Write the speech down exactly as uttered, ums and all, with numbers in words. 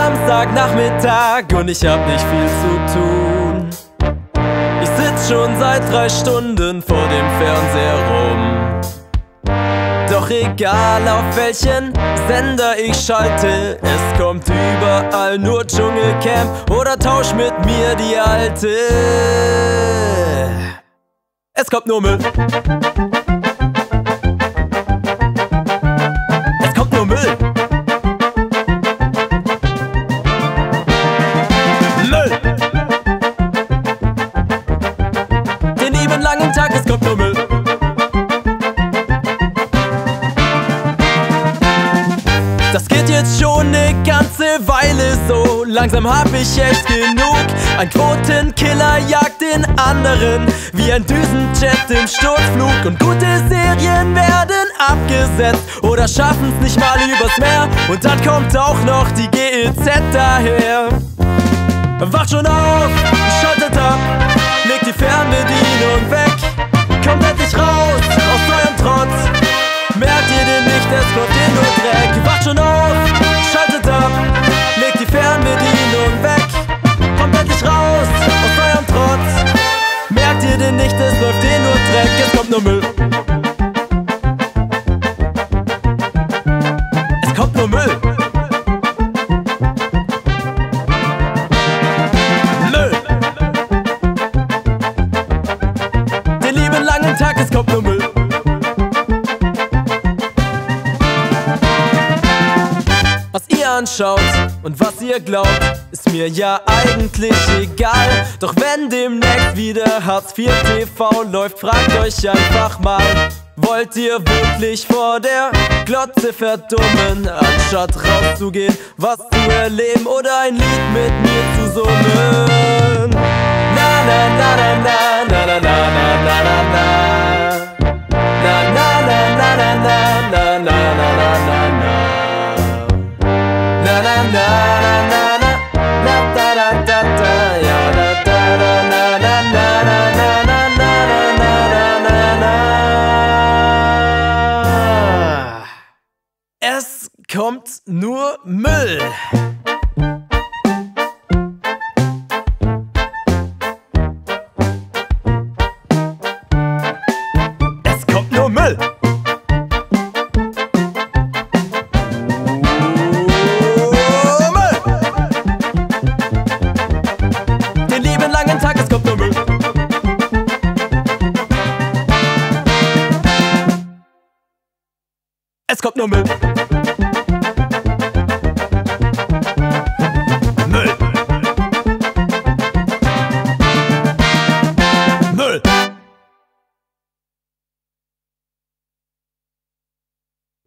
Samstagnachmittag und ich hab nicht viel zu tun. Ich sitz schon seit drei Stunden vor dem Fernseher rum. Doch egal auf welchen Sender ich schalte, es kommt überall nur Dschungelcamp oder Tausch mit mir die Alte. Es kommt nur Müll. Es kommt nur Müll. Müll. Den lieben langen Tag, es kommt nur Müll. Das geht jetzt schon ne ganze Weile so, langsam hab ich echt genug. Ein Quotenkiller jagt den anderen, wie ein Düsenjet im Sturzflug. Und gute Serien werden abgesetzt oder schaffen's nicht mal übers Meer. Und dann kommt auch noch die G E Z daher. Wacht schon auf, schaltet ab, legt die Fernbedienung weg. Kommt endlich raus aus eurem Trotz. Merkt ihr denn nicht, es läuft hier nur Dreck? Wacht schon auf, schaltet ab, legt die Fernbedienung weg. Kommt endlich raus aus eurem Trotz. Merkt ihr denn nicht, es läuft hier nur Dreck? Es kommt nur Müll. Es kommt nur Müll. Müll. Den lieben langen Tag, es kommt nur Müll. Was ihr anschaut und was ihr glaubt, ist mir ja eigentlich egal. Doch wenn demnächst wieder Hartz vier T V läuft, fragt euch einfach mal: Wollt ihr wirklich vor der Glotze verdummen, anstatt rauszugehen, was zu erleben oder ein Lied mit mir zu summen? Na na na na na na na na na na na na na na na na na na na na. Na na na na na na da da da da ja da da da na na na na na na na na na. Es kommt nur Müll. Es kommt nur Müll. Es kommt nur Müll. Es kommt nur Müll.